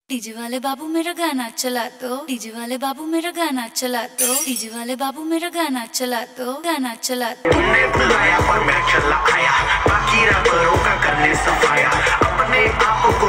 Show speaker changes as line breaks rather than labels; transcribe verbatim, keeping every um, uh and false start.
DJ वाले बाबू मेरा गाना चला दो, डीजे वाले बाबू मेरा गाना चला दो, डीजे वाले बाबू मेरा गाना चला दो, गाना चला दो।
तुमने बुलाया और मैं चला आया, बाकी रैपरों का करने सफाया, अपने आप को